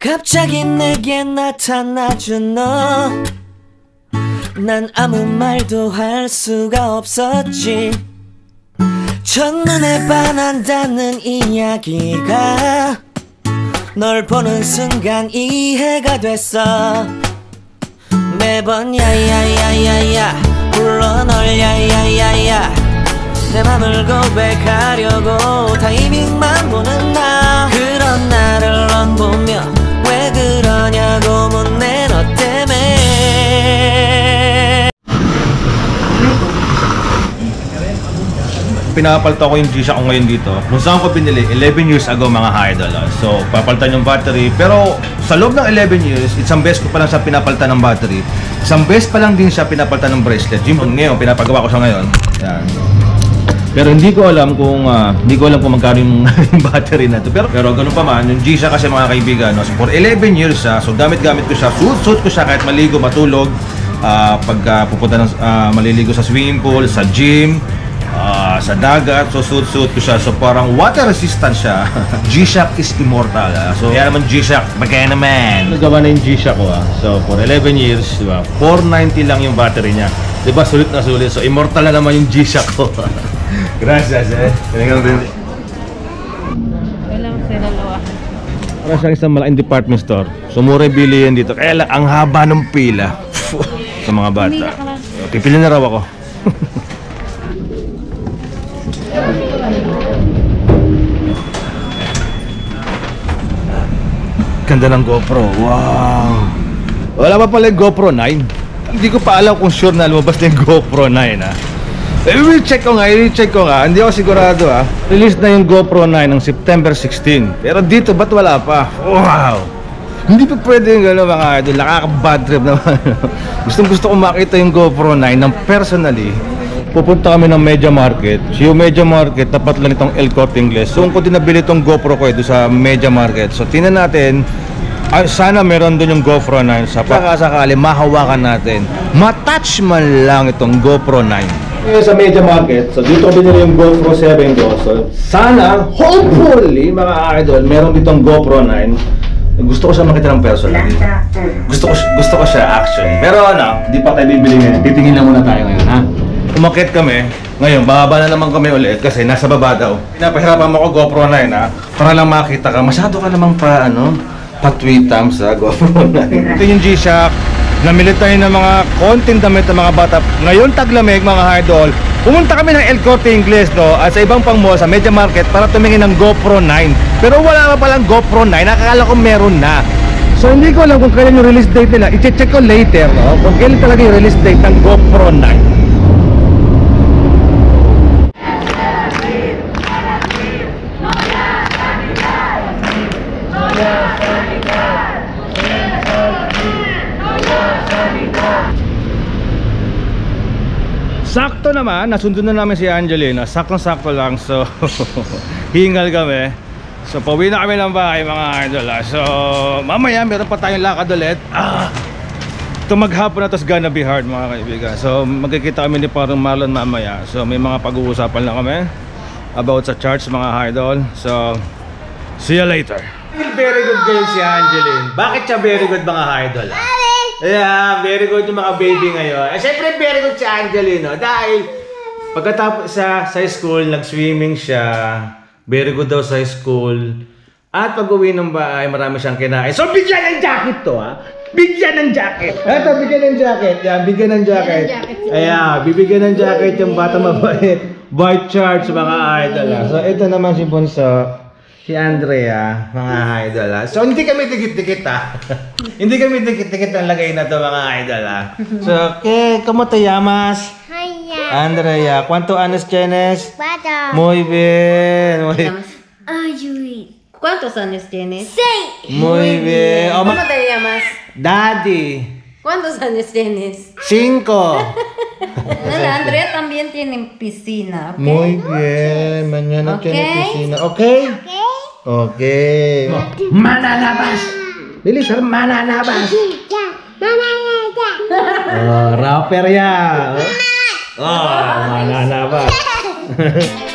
갑자기 내게 나타나준 너, 난 아무 말도 할 수가 없었지. 첫눈에 반한다는 이야기가 널 보는 순간 이해가 됐어. 매번 야야야야야 불러 널 야야야야, 내 맘을 고백하려고 타이밍만 보는 나. 그런 나를 넌 보며 왜 그러냐고 묻네, 너 때문에. Pinapalta ko yung G-Shock ko ngayon dito. Kung saan ko pinili, 11 years ago mga idol. So, papalitan yung battery. Pero, sa loob ng 11 years, isang beses ko pa lang siya pinapalitan ng battery. Isang beses pa lang din siya pinapalitan ng bracelet. Yung ngayon, pinapagawa ko siya ngayon. Yan. Pero hindi ko alam kung magkano yung battery na to. Pero ganun pa man, yung G-Shock kasi mga kaibigan, no? So, for 11 years siya. So, gamit-gamit ko siya. Suit ko siya kahit maligo, matulog. Pagka pupunta ng maliligo sa swimming pool, sa gym, sa dagat, so suit ko siya. So parang water resistant siya. G-Shock is immortal. So kaya naman G-Shock, magkaya naman nagawa na yung G-Shock ko. So for 11 years, diba, 490 lang yung battery niya, diba, sulit na sulit. So immortal na naman yung G-Shock ko. Gracias Kailangan din. Kailangan sinalawahan. Para siyang isang malaking department store. So mura bili yan dito. Kaya lang ang haba ng pila sa mga bata. Pipili na raw ako. Ganda ng GoPro. Wow. Wala pa pala yung GoPro 9. Hindi ko pa alam kung sure na lumabas na yung GoPro 9 ha. I-check ko nga. Hindi ako sigurado ha. Release na yung GoPro 9 ng September 16. Pero dito ba't wala pa? Wow. Hindi pa pwede yung gano'n mga idol. Nakaka-bad trip naman. Gusto ko makita yung GoPro 9 ng personally. Pupunta kami ng Media Market. So yung Media Market, tapat lang itong El Corte Inglés. So kung dinabili itong GoPro ko doon sa Media Market. So tingnan natin, sana meron doon yung GoPro 9. Sa pagkakasakali, mahawakan natin. Matouch man lang itong GoPro 9. Sa Media Market, so dito ko binili yung GoPro 7 ko. So sana, hopefully mga idol, meron ditong GoPro 9. Gusto ko siya makita ng personally. Gusto ko siya actually. Pero hindi pa tayo bibili ngayon. Titingin lang muna tayo ngayon ha. Umakit kami. Ngayon, bababa na naman kami ulit kasi nasa baba daw. Pinapahirapan mo ko GoPro 9 ha. Para lang makita ka. Masyado ka namang pa-tweet thumbs sa GoPro 9. Ito yung G-Shock. Namili tayo ng mga konting damit ng mga bata. Ngayon taglamig mga idol. Pumunta kami ng El Corte Inglés at sa ibang pang mall sa Media Market para tumingin ng GoPro 9. Pero wala pa palang GoPro 9. Nakakala ko meron na. So hindi ko alam kung kailan yung release date nila. I-check ko later kung kailan talaga yung release date ng GoPro 9. Sakto naman, nasundo na namin si Angelina. Saktong-sakto lang. So, hingal kami. So, pauwi na kami ng bahay mga idol. So, mamaya meron pa tayong lakad ulit. Ito maghapon na, ito's gonna be hard mga kaibigan. So, magkikita kami ni parang Marlon mamaya. So, may mga pag-uusapan lang kami about sa charts mga idol. So, see you later. Very good girl si Angeline. Bakit siya very good mga idol? Yeah, very good yung mga baby ngayon. Siyempre, very good si Angelino. Dahil pagkatapos sa school, nag-swimming siya. Very good daw sa school. At pag-uwi ng bahay, marami siyang kinain. So, bigyan ng jacket to ha. Bigyan ng jacket. Ito, bigyan ng jacket. Yan, bigyan ng jacket. Ayan, bibigyan ng jacket yung bata mabait. White charge mga idol ha. So, ito naman si Bunso. Si Andrea, mga idol ha. So, hindi kami dikit-dikit ha. Hindi kami dikit-dikit ang lagay na to mga idol ha. So, ¿cómo te llamas? Andrea, ¿cuántos años tienes? 4. Muy bien. Ayuy. ¿Cuántos años tienes? 6. Muy bien. ¿Cómo te llamas? Daddy. ¿Cuántos años tienes? 5. Andrea también tiene piscina. ¿Okay? Muy bien. Mañana tiene piscina. ¿Ok? Okay. Mananabas. Bilis, mananabas. Mananabas. Rapper ya. Mananabas.